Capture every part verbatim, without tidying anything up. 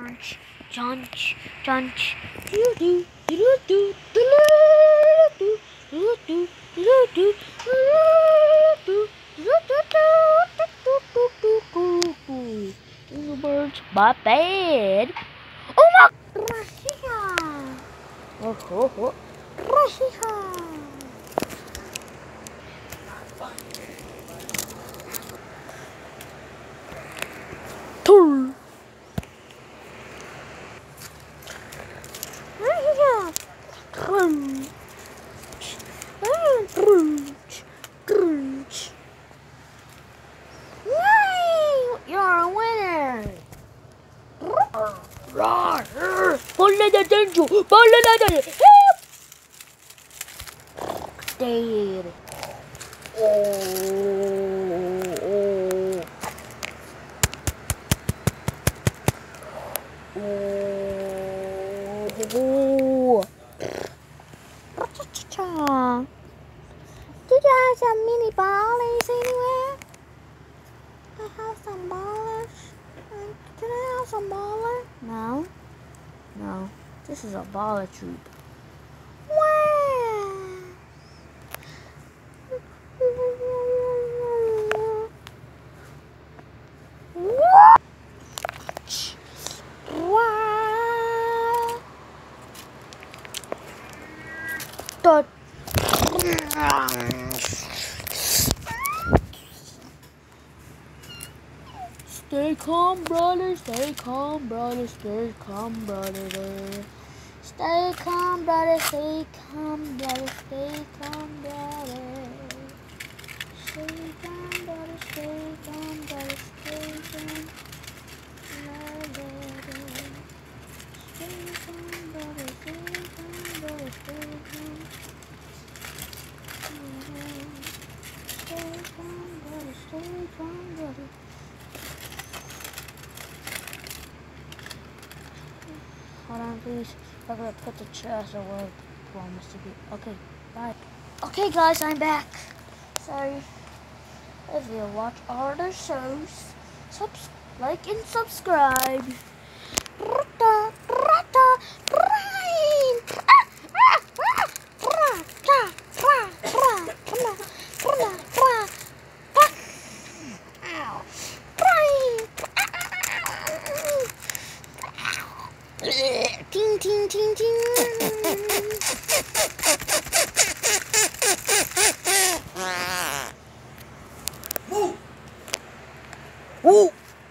Junch, junch, junch. Do do do do do do do do do do do. The birds, my bed. Oh my! Russia. Oh oh oh. Russia. Tool. Russia. Crunch. Crunch. Crunch. Yay! You're a winner. Bolle da dentro. Bolle da dentro. Dead. Oh, oh. Oh. Cha-cha-cha. Did you have some mini ballies anywhere? I have some ballers. Can I have some baller? No. No. This is a baller troop. Dot. Stay calm, brother. Stay calm, brother. Stay calm, brother. Stay calm, brother. Stay calm, brother. Stay calm, brother. Stay calm, brother. Stay calm, brother. Stay calm, brother. Stay calm, brother. Stay calm, brother. Stay calm. Stay calm, brother. Stay calm, brother. Hold on, please. I'm gonna put the chest away. Promise to be. Okay, bye. Okay, guys, I'm back. Sorry. If you watch all other shows, subs like and subscribe. Rata, rata, Brian. Ah, ah, ah. Rata, rata, rata, rata, rata. Ow. Brian. Ting, ting, ting, ting. Woo! Woo!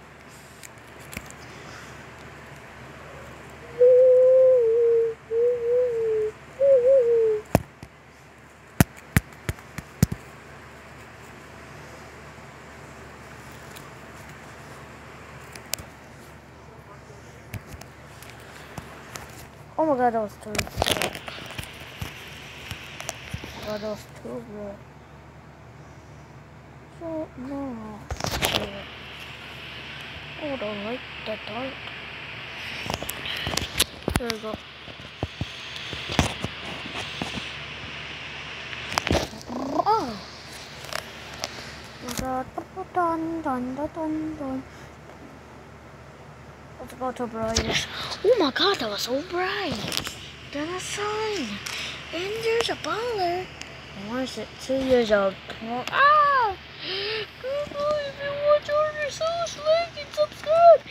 Oh my god, that was too good. Oh my god, that was too good. So, no. Oh, I don't like that dark. There we go. Oh! Oh my god. Dun, dun, dun, dun, dun. Let's go to brightness. Oh my god, that was so bright. Then a sign. And there's a baller. Why is it two years old? Ah! If you watch all your shows, like and subscribe.